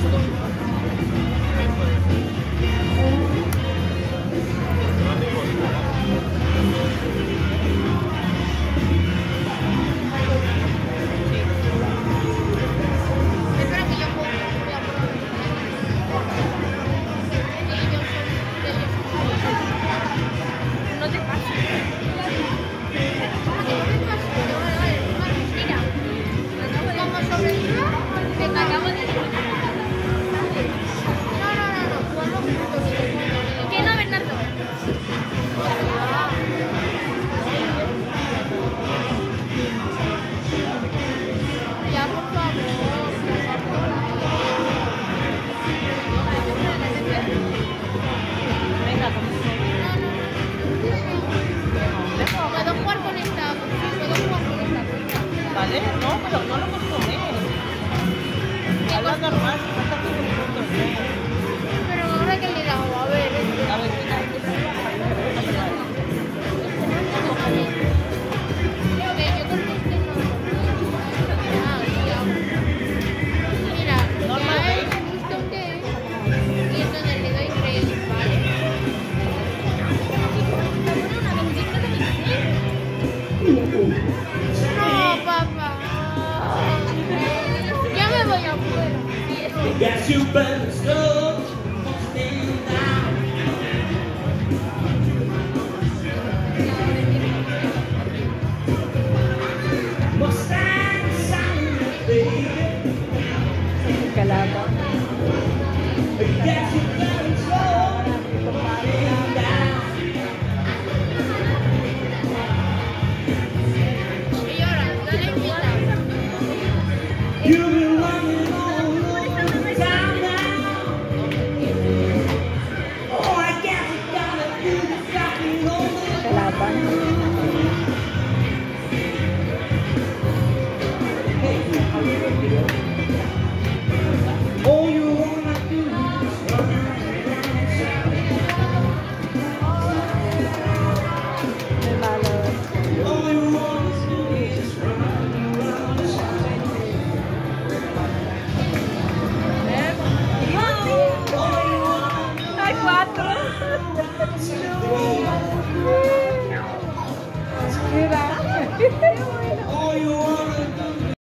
Vale, no, pero no lo puedes comer. Habla normal, hasta que Pero ahora que le he dado, a ver. a ver, Yo con este no. Mira, normal. ya he visto usted y entonces le doy 3, ¿vale? No, papá. Ya me voy afuera. Guess you better stop staying down. Mustang sound, baby. Calaba. Guess you better stop staying down. Y ahora, dale invita. You